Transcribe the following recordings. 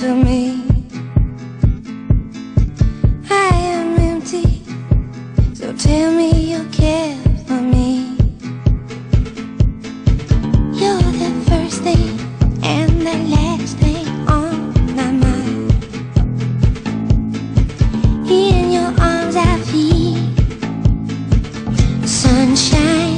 for me. I am empty, so tell me you care for me. You're the first thing and the last thing on my mind. In your arms I feel sunshine.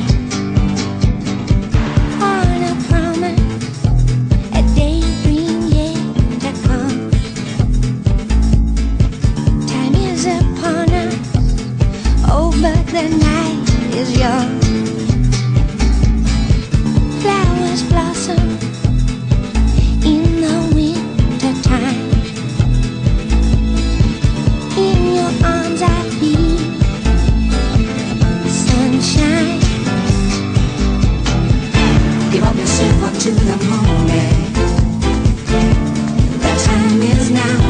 But the night is young. Flowers blossom in the winter time. In your arms I feel sunshine. Give up yourself up to the moment. The time is now.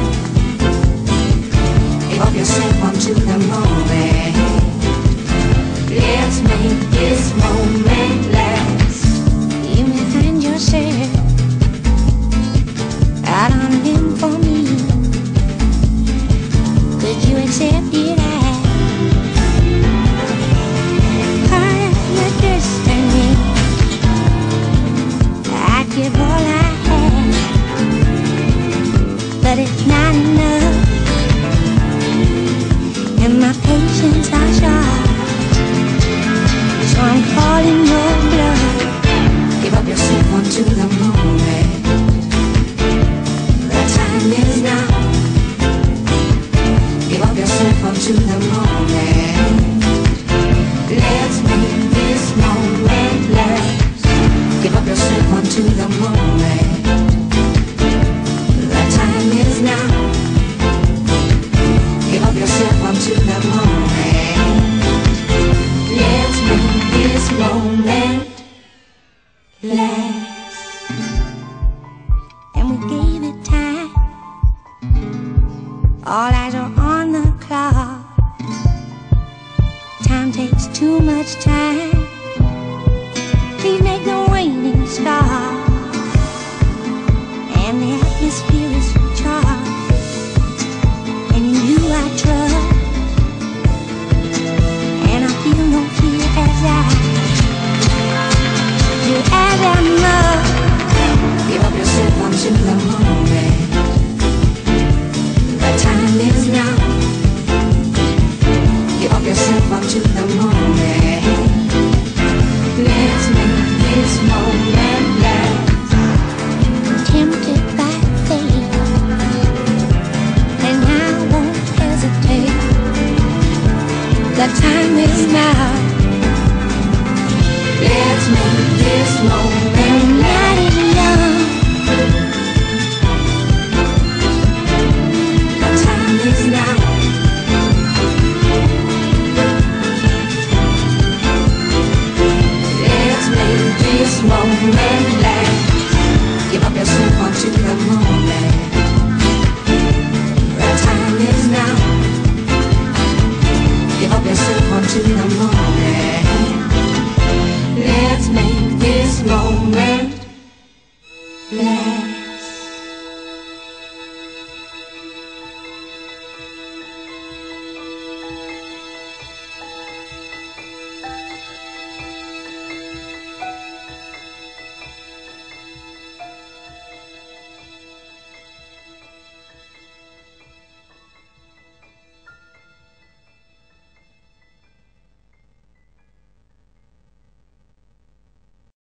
Give up yourself up to the moment. Let's make this moment last. You may find yourself out on a limb for me. Could you accept it as part of your destiny? I'd give all I have, but it's not enough, and my patience are short. So I'm calling your bluff. Give up yourself onto the moment. The time is now. Give up yourself onto the moment. Let's make this moment last. Give up yourself onto the moment. The time is now. Give up yourself onto the moment. Let's make this moment last. And we gave it time. All eyes are on the clock. Time takes too much time. Please make the waiting stop. And the atmosphere is charged, and in you I trust, and I feel no fear as I do as I must. Give up yourself onto the moment. The time is now. Give up yourself onto the moment. Let's make this moment last. Tempted by fate, and I won't hesitate. The time is now. Let's make this moment The night is young. The time is now. Let's make this moment